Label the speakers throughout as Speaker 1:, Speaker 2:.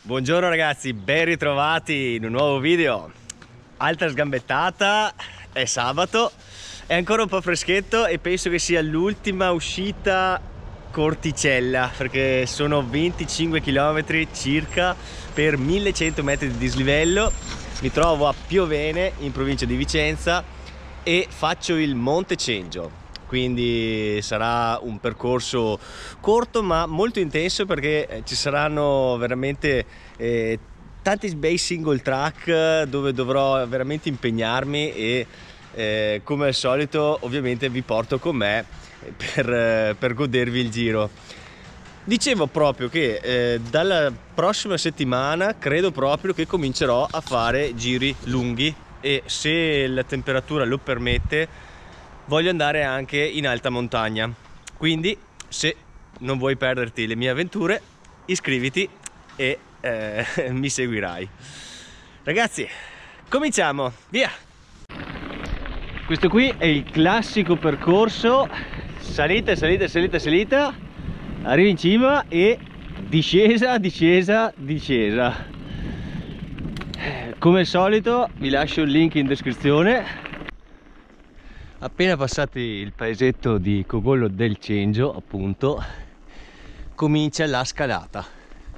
Speaker 1: Buongiorno ragazzi, ben ritrovati in un nuovo video. Altra sgambettata, è sabato, è ancora un po' freschetto e penso che sia l'ultima uscita Corticella, perché sono 25 km circa per 1100 metri di dislivello. Mi trovo a Piovene in provincia di Vicenza e faccio il Monte Cengio. Quindi sarà un percorso corto ma molto intenso, perché ci saranno veramente tanti bei single track dove dovrò veramente impegnarmi e come al solito ovviamente vi porto con me per godervi il giro. Dicevo proprio che dalla prossima settimana credo proprio che comincerò a fare giri lunghi e, se la temperatura lo permette, voglio andare anche in alta montagna. Quindi, se non vuoi perderti le mie avventure, iscriviti e mi seguirai. Ragazzi, cominciamo, via! Questo qui è il classico percorso: salita, salita, salita, salita, arrivi in cima e discesa, discesa, discesa. Come al solito vi lascio il link in descrizione. Appena passati il paesetto di Cogollo del Cengio, appunto, comincia la scalata.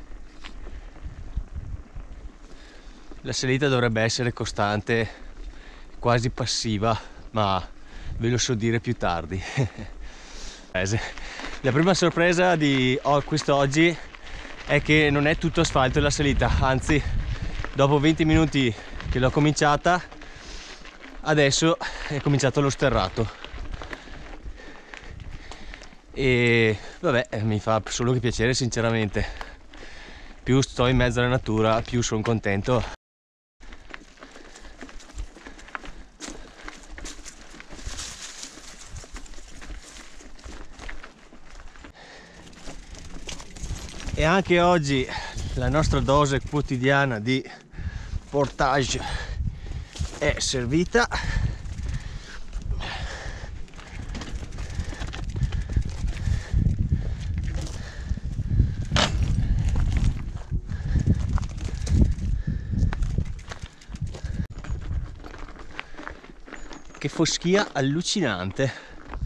Speaker 1: La salita dovrebbe essere costante, quasi passiva, ma ve lo so dire più tardi. La prima sorpresa di quest'oggi è che non è tutto asfalto la salita, anzi, dopo 20 minuti che l'ho cominciata, adesso è cominciato lo sterrato e vabbè, mi fa solo che piacere, sinceramente. Più sto in mezzo alla natura, più sono contento. E anche oggi la nostra dose quotidiana di portage è servita. Che foschia allucinante.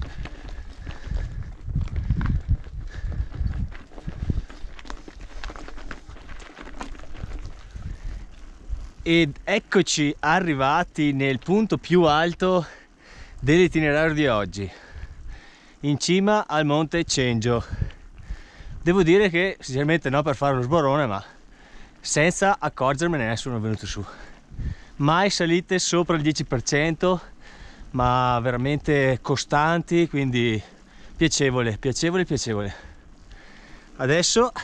Speaker 1: Ed eccoci arrivati nel punto più alto dell'itinerario di oggi, in cima al Monte Cengio. Devo dire che, sinceramente, no per fare lo sborone, ma senza accorgermene sono venuto su. Mai salite sopra il 10%, ma veramente costanti, quindi piacevole, piacevole, piacevole. Adesso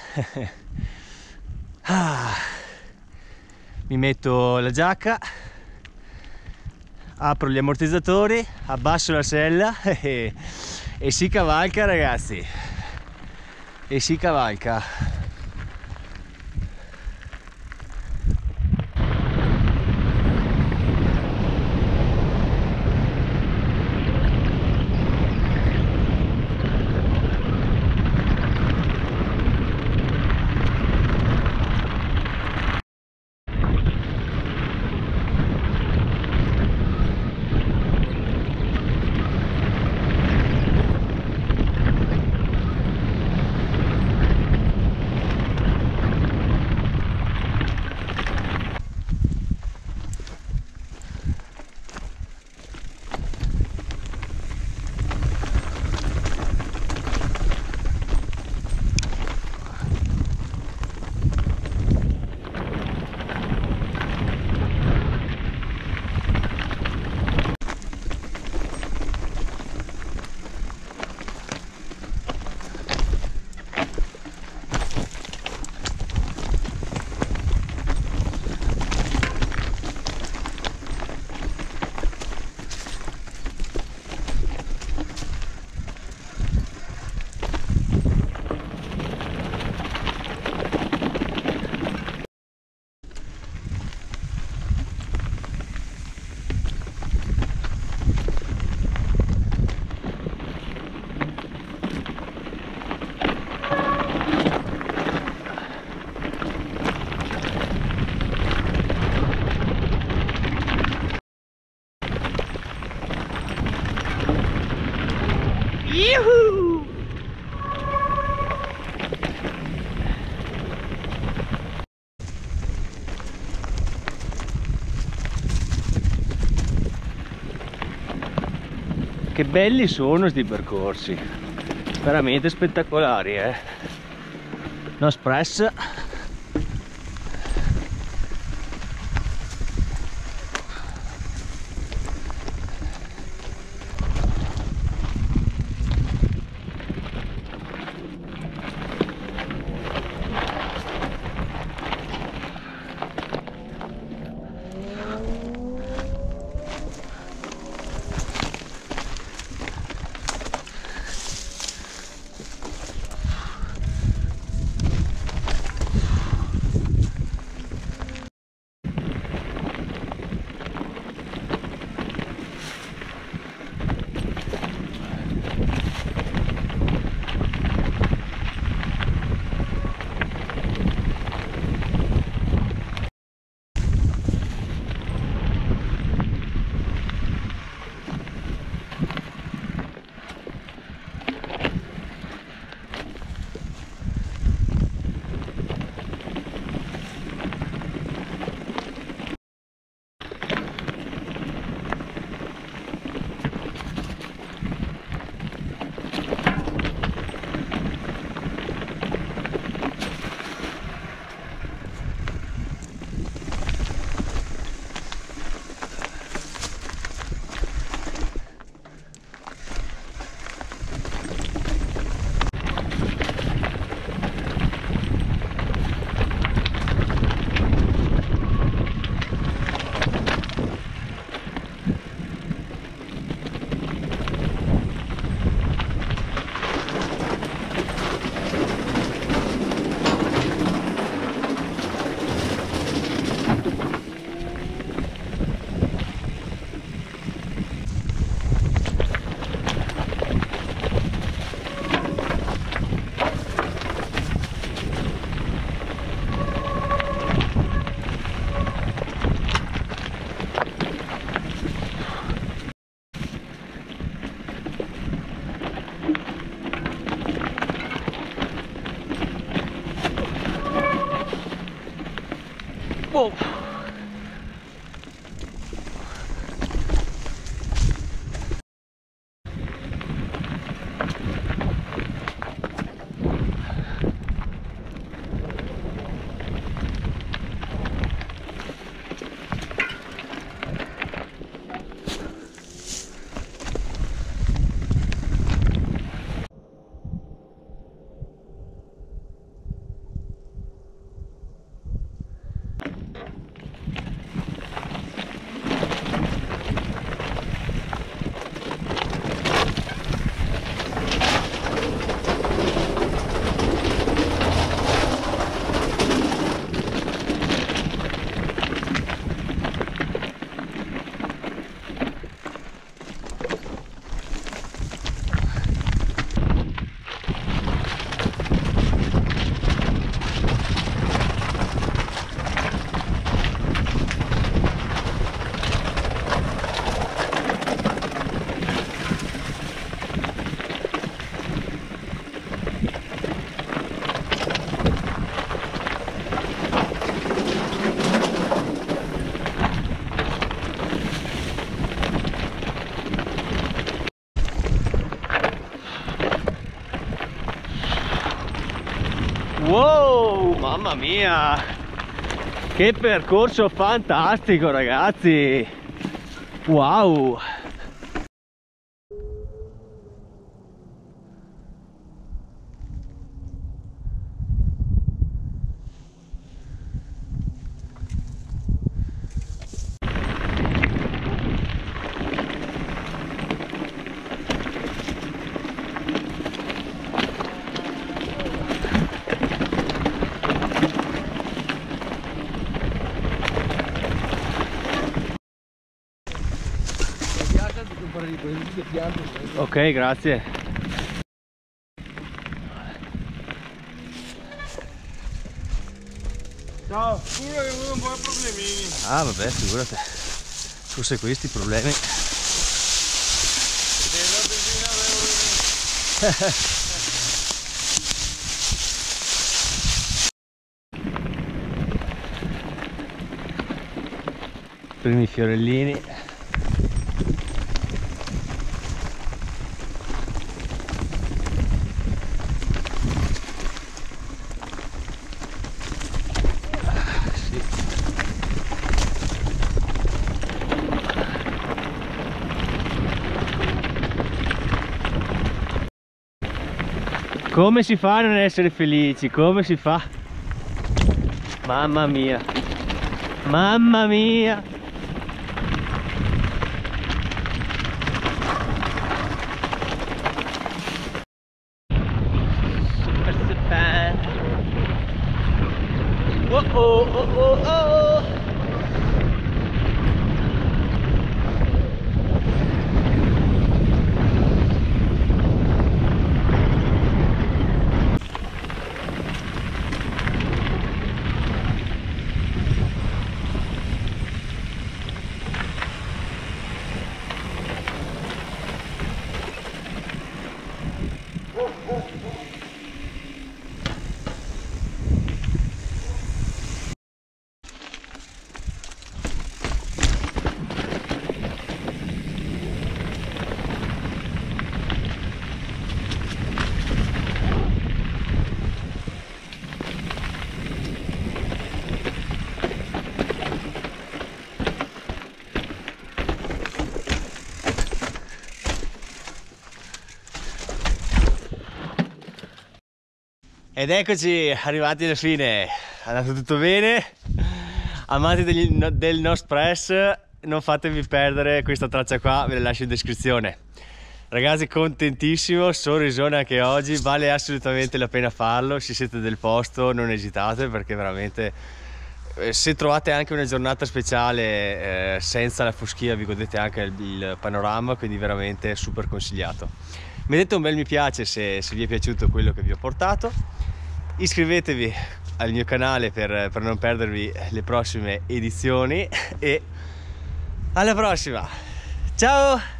Speaker 1: mi metto la giacca, apro gli ammortizzatori, abbasso la sella e si cavalca, ragazzi, e si cavalca. belli sono questi percorsi, veramente spettacolari, No stress. Wow. Wow, mamma mia, che percorso fantastico ragazzi, wow. Ok, grazie.
Speaker 2: Ciao, scusa che ho avuto un po' di problemini.
Speaker 1: Ah vabbè, figurate. Tu sei questi problemi. Primi fiorellini. Come si fa a non essere felici? Come si fa? Mamma mia! Mamma mia! Super super! Oh oh oh oh oh! Ed eccoci arrivati alla fine, è andato tutto bene. Amanti del Nost Press, non fatevi perdere questa traccia qua, ve la lascio in descrizione. Ragazzi, contentissimo, sorrisone anche oggi, vale assolutamente la pena farlo. Se siete del posto non esitate, perché veramente se trovate anche una giornata speciale senza la foschia vi godete anche il panorama, quindi veramente super consigliato. Mettete un bel mi piace se vi è piaciuto quello che vi ho portato, iscrivetevi al mio canale per non perdervi le prossime edizioni e alla prossima, ciao!